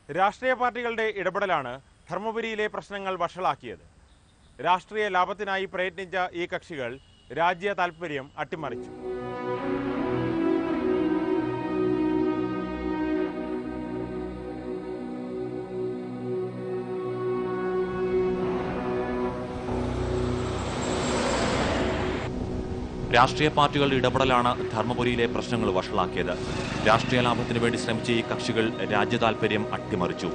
രാഷ്ട്രീയ പാർട്ടികളുടെ ഇടപെടലാണ് ധർമ്മപുരിയിലെ പ്രശ്നങ്ങൾ വഷളാക്കിയത്. രാഷ്ട്രീയ ലാഭത്തിനായി പ്രയത്നിച്ച ഈ കക്ഷികൾ രാജ്യ താൽപര്യം അട്ടിമറിച്ചു. രാഷ്ട്രീയ പാർട്ടികളുടെ ഇടപെടലാണ് ധർമ്മപുരിയിലെ പ്രശ്നങ്ങൾ വഷളാക്കിയത്. രാഷ്ട്രീയ ലാഭത്തിനു വേണ്ടി ശ്രമിച്ച ഈ കക്ഷികൾ രാജ്യ താൽപര്യം അട്ടിമറിച്ചു.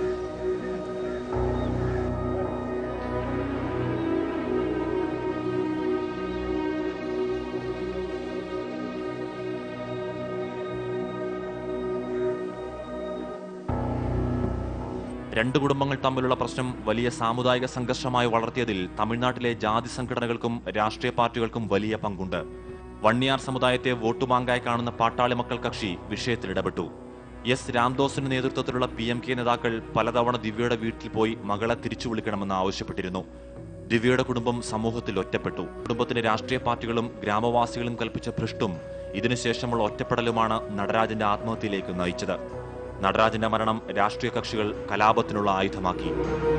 രണ്ട് കുടുംബങ്ങൾ തമ്മിലുള്ള പ്രശ്നം വലിയ സാമുദായിക സംഘർഷമായി വളർത്തിയതിൽ തമിഴ്നാട്ടിലെ ജാതി സംഘടനകൾക്കും രാഷ്ട്രീയ പാർട്ടികൾക്കും വലിയ പങ്കുണ്ട്. വണ്ണിയാർ സമുദായത്തെ വോട്ടുബാങ്കായി കാണുന്ന പാട്ടാളി മക്കൾ കക്ഷി വിഷയത്തിൽ ഇടപെട്ടു. എസ് രാംദോസിന്റെ നേതൃത്വത്തിലുള്ള PMK നേതാക്കൾ പലതവണ ദിവ്യയുടെ വീട്ടിൽ പോയി മകളെ തിരിച്ചു വിളിക്കണമെന്ന് ആവശ്യപ്പെട്ടിരുന്നു. ദിവ്യയുടെ കുടുംബം സമൂഹത്തിൽ ഒറ്റപ്പെട്ടു. കുടുംബത്തിന് രാഷ്ട്രീയ പാർട്ടികളും ഗ്രാമവാസികളും കൽപ്പിച്ച ഭ്രഷ്ടും ഇതിനുശേഷമുള്ള ഒറ്റപ്പെടലുമാണ് നടരാജന്റെ ആത്മഹത്യയിലേക്ക് നയിച്ചത്. നടരാജന്റെ മരണം രാഷ്ട്രീയ കക്ഷികൾ കലാപത്തിനുള്ള ആയുധമാക്കി.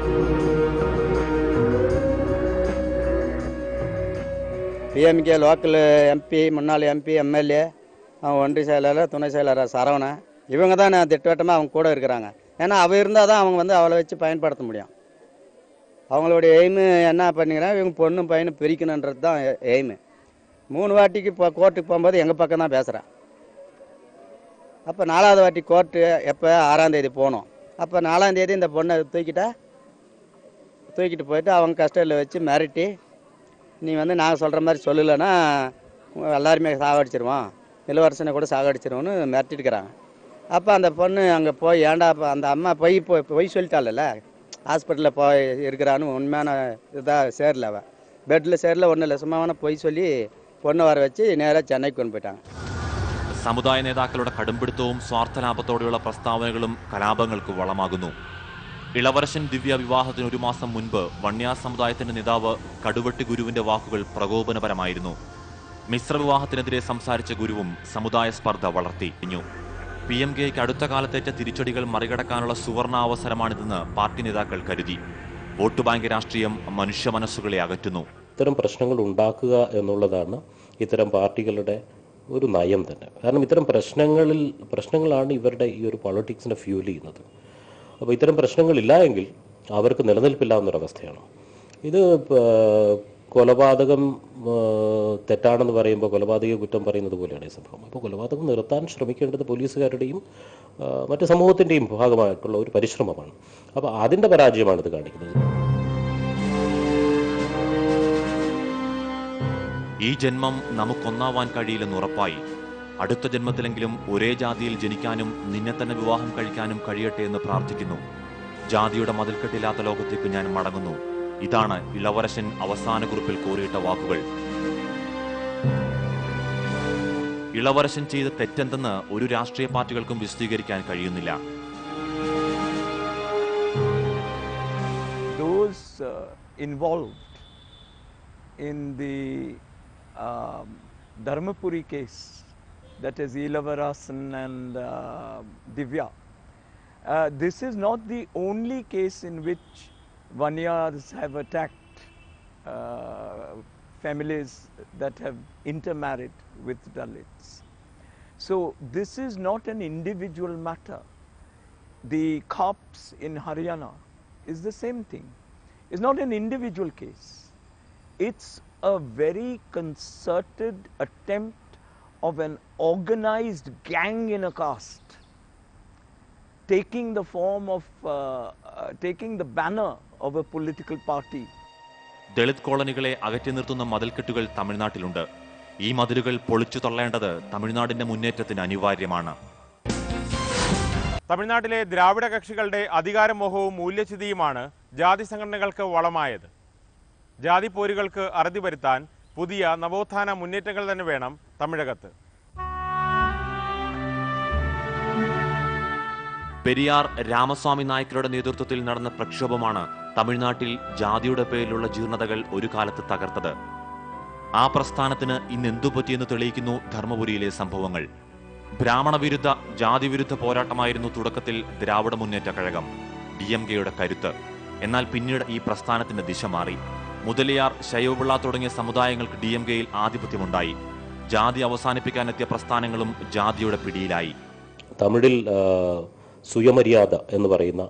PMK லோக்கல் MP, முன்னாள் MP, MLA, ஒன்றிய செயலாளர், துணை செயலாளர் சரவணன், இவங்க தான் திட்டவட்டமாக அவங்க கூட இருக்கிறாங்க. ஏன்னா அவ இருந்தால் தான் அவங்க வந்து அவளை வச்சு பயன்படுத்த முடியும். அவங்களுடைய எய்மு என்ன பண்ணிக்கிறாங்க, இவங்க பொண்ணும் பையனும் பிரிக்கணுன்றது தான் எய்மு. 3 வாட்டிக்கு இப்போ கோர்ட்டுக்கு போகும்போது எங்கள் பக்கம் தான் பேசுகிறேன். அப்போ 4வது வாட்டி கோர்ட்டு எப்போ 6ஆம் தேதி போனோம். அப்போ 4ஆம் தேதி இந்த பொண்ணை தூக்கிட்டு போயிட்டு அவங்க கஸ்டடியில் வச்சு மிரட்டி, நீ வந்து நாங்கள் சொல்கிற மாதிரி சொல்லலைன்னா எல்லாருமே சாகடிச்சிருவோம், இளவரசனை கூட சாகடிச்சிருவோன்னு மிரட்டிட்டுக்கிறாங்க. அப்போ அந்த பொண்ணு அங்கே போய் ஏன்டா அந்த அம்மா பொய் சொல்லிட்டாள்ல, ஹாஸ்பிட்டலில் போய் இருக்கிறான்னு உண்மையான இதாக சேரல, அவள் பெட்டில் சேரல, ஒன்றும் இல்லை, சும்மாவான பொய் சொல்லி பொண்ணை வர வச்சு நேராக சென்னைக்கு கொண்டு போயிட்டாங்க. സമുദായ നേതാക്കളുടെ കടുംപിടുത്തവും സ്വാർത്ഥലാഭത്തോടെയുള്ള പ്രസ്താവനകളും കലാപങ്ങൾക്ക് വളമാകുന്നു. ഇളവരശൻ ദിവ്യ വിവാഹത്തിന് 1 മാസം മുൻപ് വണ്ണിയാർ സമുദായത്തിന്റെ നേതാവ് കടുവെട്ടി ഗുരുവിന്റെ വാക്കുകൾ പ്രകോപനപരമായിരുന്നു. മിശ്രവിവാഹത്തിനെതിരെ സംസാരിച്ച ഗുരുവും സമുദായ സ്പർദ്ധ വളർത്തി. PMKയ്ക്ക് അടുത്ത കാലത്തേറ്റ തിരിച്ചടികൾ മറികടക്കാനുള്ള സുവർണാവസരമാണിതെന്ന് പാർട്ടി നേതാക്കൾ കരുതി. വോട്ട് ബാങ്ക് രാഷ്ട്രീയം മനുഷ്യ മനസ്സുകളെ അകറ്റുന്നു. ഇത്തരം പ്രശ്നങ്ങൾ ഉണ്ടാക്കുക എന്നുള്ളതാണ് ഇത്തരം പാർട്ടികളുടെ ഒരു നയം തന്നെ. കാരണം ഇത്തരം പ്രശ്നങ്ങളാണ് ഇവരുടെ ഈ ഒരു പൊളിറ്റിക്സിനെ ഫ്യൂൽ ചെയ്യുന്നത്. അപ്പോൾ ഇത്തരം പ്രശ്നങ്ങളില്ല എങ്കിൽ അവർക്ക് നിലനിൽപ്പില്ല എന്നൊരവസ്ഥയാണ്. ഇത് കൊലപാതകം തെറ്റാണെന്ന് പറയുമ്പോൾ കൊലപാതക കുറ്റം പറയുന്നത് പോലെയാണ് ഈ സംഭവം. അപ്പോൾ കൊലപാതകം നിർത്താൻ ശ്രമിക്കേണ്ടത് പോലീസുകാരുടെയും മറ്റ് സമൂഹത്തിൻ്റെയും ഭാഗമായിട്ടുള്ള ഒരു പരിശ്രമമാണ്. അപ്പോൾ അതിൻ്റെ പരാജയമാണ് ഇത് കാണിക്കുന്നത്. ഈ ജന്മം നമുക്കൊന്നാവാൻ കഴിയില്ലെന്ന് ഉറപ്പായി. അടുത്ത ജന്മത്തിലെങ്കിലും ഒരേ ജാതിയിൽ ജനിക്കാനും നിന്നെ തന്നെ വിവാഹം കഴിക്കാനും കഴിയട്ടെ എന്ന് പ്രാർത്ഥിക്കുന്നു. ജാതിയുടെ മതിൽക്കെട്ടില്ലാത്ത ലോകത്തേക്ക് ഞാൻ മടങ്ങുന്നു. ഇതാണ് ഇളവരശൻ അവസാന കുറിപ്പിൽ കോറിയിട്ട വാക്കുകൾ. ഇളവരശൻ ചെയ്ത തെറ്റെന്തെന്ന് ഒരു രാഷ്ട്രീയ പാർട്ടികൾക്കും വിശദീകരിക്കാൻ കഴിയുന്നില്ല. Those involved in the Dharmapuri case, that is Ilavarasan and Divya, this is not the only case in which Vanniyars have attacked families that have intermarried with Dalits. So this is not an individual matter. The cops in Haryana is the same thing. It's not an individual case. It's a very concerted attempt of an organized gang in a caste, taking the form of taking the banner of a political party. Dalit കോളനികളെ അകറ്റി നിർത്തുന്ന മതിൽക്കെട്ടുകൾ തമിഴ്നാട്ടിലുണ്ട്. ഈ മതിലുകൾ പൊളിച്ചു തള്ളേണ്ടത് തമിഴ്നാടിന്റെ മുന്നേറ്റത്തിന് അനിവാര്യമാണ്. തമിഴ്നാട്ടിലെ ദ്രാവിഡ കക്ഷികളുടെ അധികാരമോഹവും മൂല്യച്യുതിയുമാണ് ജാതി സംഘടനകൾക്ക് വളമായത്. ജാതി പോരുകൾക്ക് അറുതി വരുത്താൻ പുതിയ നവോത്ഥാന മുന്നേറ്റങ്ങൾ തന്നെ വേണം തമിഴകത്ത്. പെരിയാർ രാമസ്വാമി നായ്ക്കരുടെ നേതൃത്വത്തിൽ നടന്ന പ്രക്ഷോഭമാണ് തമിഴ്നാട്ടിൽ ജാതിയുടെ പേരിലുള്ള ജീർണതകൾ ഒരു കാലത്ത് തകർത്തത്. ആ പ്രസ്ഥാനത്തിന് ഇന്ന് എന്തുപറ്റിയെന്ന് തെളിയിക്കുന്നു ധർമ്മപുരിയിലെ സംഭവങ്ങൾ. ബ്രാഹ്മണ വിരുദ്ധ ജാതിവിരുദ്ധ പോരാട്ടമായിരുന്നു തുടക്കത്തിൽ ദ്രാവിഡ മുന്നേറ്റ കഴകം, DMKയുടെ കരുത്ത്. എന്നാൽ പിന്നീട് ഈ പ്രസ്ഥാനത്തിന്റെ ദിശ മാറി. മുതലിയാർ, ശൈവപിള്ള തുടങ്ങിയ സമുദായങ്ങൾക്ക് DMKയിൽ ആധിപത്യമുണ്ടായി. ജാതി അവസാനിപ്പിക്കാനെത്തിയ പ്രസ്ഥാനങ്ങളും ജാതിയുടെ പിടിയിലായി. തമിഴിൽ സുയമര്യാദ എന്ന് പറയുന്ന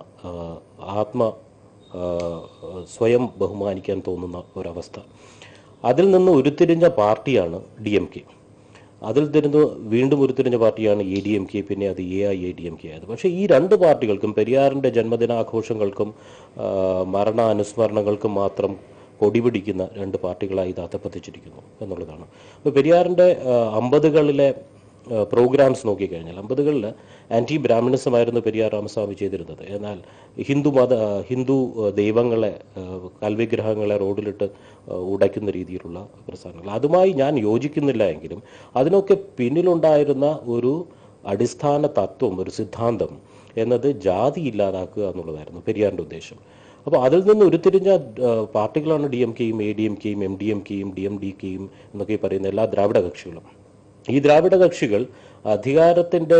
സ്വയം ബഹുമാനിക്കാൻ തോന്നുന്ന ഒരവസ്ഥ, അതിൽ നിന്ന് ഉരുത്തിരിഞ്ഞ പാർട്ടിയാണ് DMK. അതിൽ നിന്ന് വീണ്ടും ഉരുത്തിരിഞ്ഞ പാർട്ടിയാണ് ADMK, പിന്നെ അത് AIADMK ആയത്. പക്ഷേ ഈ രണ്ട് പാർട്ടികൾക്കും പെരിയാറിൻ്റെ ജന്മദിനാഘോഷങ്ങൾക്കും മരണാനുസ്മരണങ്ങൾക്കും മാത്രം കൊടിപിടിക്കുന്ന രണ്ട് പാർട്ടികളായി ഇത് അധപ്പതിച്ചിരിക്കുന്നു എന്നുള്ളതാണ്. അപ്പോൾ പെരിയാറിൻ്റെ 50കളിലെ പ്രോഗ്രാംസ് നോക്കിക്കഴിഞ്ഞാൽ 50കളിൽ ആൻറ്റി ബ്രാഹ്മണിസമായിരുന്നു പെരിയാർ രാമസ്വാമി ചെയ്തിരുന്നത്. എന്നാൽ ഹിന്ദു ദൈവങ്ങളെ, കൽവിഗ്രഹങ്ങളെ റോഡിലിട്ട് ഉടയ്ക്കുന്ന രീതിയിലുള്ള പ്രസ്ഥാനങ്ങൾ, അതുമായി ഞാൻ യോജിക്കുന്നില്ല എങ്കിലും അതിനൊക്കെ പിന്നിലുണ്ടായിരുന്ന ഒരു അടിസ്ഥാന തത്വം, ഒരു സിദ്ധാന്തം എന്നത് ജാതി ഇല്ലാതാക്കുക എന്നുള്ളതായിരുന്നു പെരിയാറിൻ്റെ ഉദ്ദേശം. അപ്പോൾ അതിൽ നിന്ന് ഉരുത്തിരിഞ്ഞ പാർട്ടികളാണ് DMKയും ADMKയും MDMKയും DMDKയും എന്നൊക്കെ പറയുന്ന എല്ലാ ദ്രാവിഡ കക്ഷികളും. ഈ ദ്രാവിഡ കക്ഷികൾ അധികാരത്തിൻ്റെ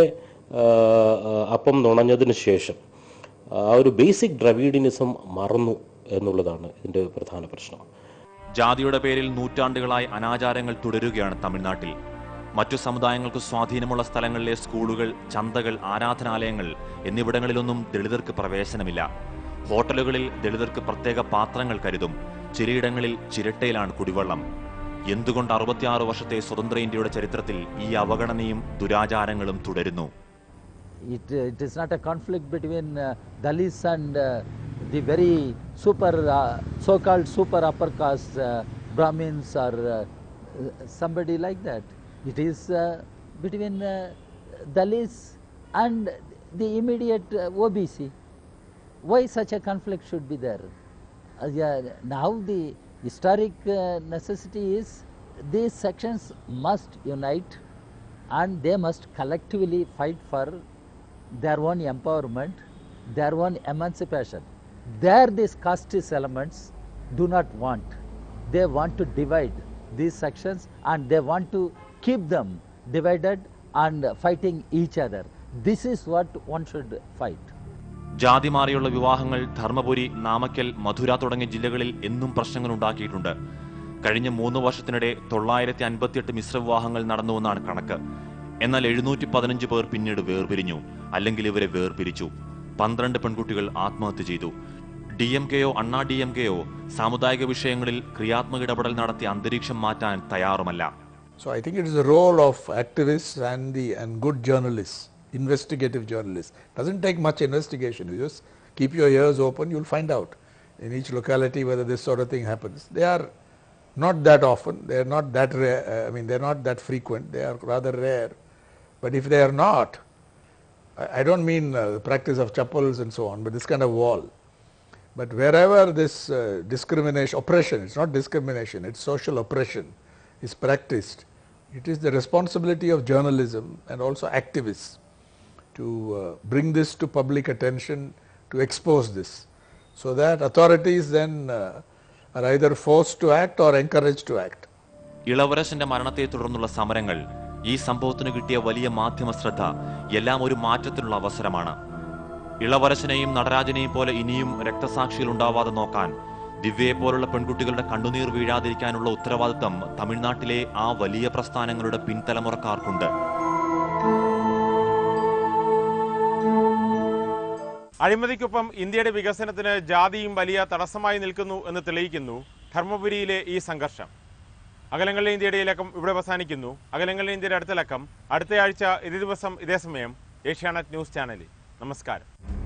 അപ്പം നുണഞ്ഞതിന് ശേഷം ആ ഒരു ബേസിക് ദ്രവീഡിനിസം മറന്നു എന്നുള്ളതാണ് ഇതിൻ്റെ പ്രധാന പ്രശ്നം. ജാതിയുടെ പേരിൽ നൂറ്റാണ്ടുകളായി അനാചാരങ്ങൾ തുടരുകയാണ് തമിഴ്നാട്ടിൽ. മറ്റു സമുദായങ്ങൾക്ക് സ്വാധീനമുള്ള സ്ഥലങ്ങളിലെ സ്കൂളുകൾ, ചന്തകൾ, ആരാധനാലയങ്ങൾ എന്നിവിടങ്ങളിലൊന്നും ദളിതർക്ക് പ്രവേശനമില്ല. ഹോട്ടലുകളിൽ ദളിതർക്ക് പ്രത്യേക പാത്രങ്ങൾ കരുതും. ചിലയിടങ്ങളിൽ ചിരട്ടയിലാണ് കുടിവെള്ളം. എന്തുകൊണ്ട് 66 വർഷത്തെ സ്വതന്ത്ര ഇന്ത്യയുടെ ചരിത്രത്തിൽ ഈ അവഗണനയും ദുരാചാരങ്ങളും തുടരുന്നു? It is not a conflict between Dalits and the very so-called super upper caste Brahmins or somebody like that. It is between Dalits and the immediate OBC. Why such a conflict should be there? Now the historic necessity is these sections must unite and they must collectively fight for their own empowerment, their own emancipation. There these casteist elements do not want. They want to divide these sections and they want to keep them divided and fighting each other. This is what one should fight. ജാതി മാറിയുള്ള വിവാഹങ്ങൾ ധർമ്മപുരി, നാമക്കൽ, മധുര തുടങ്ങിയ ജില്ലകളിൽ എന്നും പ്രശ്നങ്ങൾ ഉണ്ടാക്കിയിട്ടുണ്ട്. കഴിഞ്ഞ 3 വർഷത്തിനിടെ 958 മിശ്രവിവാഹങ്ങൾ നടന്നുവെന്നാണ് കണക്ക്. എന്നാൽ 715 പേർ പിന്നീട് വേർപിരിഞ്ഞു, അല്ലെങ്കിൽ ഇവരെ വേർപിരിച്ചു. 12 പെൺകുട്ടികൾ ആത്മഹത്യ ചെയ്തു. DMKയോ അണ്ണാ DMKയോ സാമുദായിക വിഷയങ്ങളിൽ ക്രിയാത്മക ഇടപെടൽ നടത്തി അന്തരീക്ഷം മാറ്റാൻ തയ്യാറുമല്ല. So I think it is the role of activists and good journalists, investigative journalists. Doesn't take much investigation. You just keep your ears open, you'll find out in each locality whether this sort of thing happens. They are not that often, they are not that rare, they are not that frequent, they are rather rare. But if they are not, I don't mean the practice of chappals and so on, but this kind of wall. But wherever this discrimination, oppression, it's not discrimination, it's social oppression is practiced, it is the responsibility of journalism and also activists to bring this to public attention, to expose this, so that authorities then are either forced to act or encouraged to act. ഇളവരശന്റെ മരണത്തെ തുടർന്നുള്ള സമരങ്ങൾ, ഈ സംഭവത്തിന് കിട്ടിയ വലിയ മാധ്യമ ശ്രദ്ധ എല്ലാം ഒരു മാറ്റത്തിനുള്ള അവസരമാണ്. ഇളവരശനെയും നടരാജനെയും പോലെ ഇനിയും രക്തസാക്ഷികൾ ഉണ്ടാവാതെ നോക്കാൻ, ദിവ്യയെ പോലുള്ള പെൺകുട്ടികളുടെ കണ്ണുനീർ വീഴാതിരിക്കാനുള്ള ഉത്തരവാദിത്തം തമിഴ്നാട്ടിലെ ആ വലിയ പ്രസ്ഥാനങ്ങളുടെ പിൻതലമുറക്കാർക്കുണ്ട്. അഴിമതിക്കൊപ്പം ഇന്ത്യയുടെ വികസനത്തിന് ജാതിയും വലിയ തടസ്സമായി നിൽക്കുന്നു എന്ന് തെളിയിക്കുന്നു ധർമ്മപുരിയിലെ ഈ സംഘർഷം. അകലങ്ങളിലെ ഇന്ത്യയുടെ ഈ ലക്കം ഇവിടെ അവസാനിക്കുന്നു. അകലങ്ങളിലെ ഇന്ത്യയുടെ അടുത്ത ലക്കം അടുത്തയാഴ്ച ഇതേ ദിവസം ഇതേ സമയം ഏഷ്യാനെറ്റ് ന്യൂസ് ചാനലിൽ. നമസ്കാരം.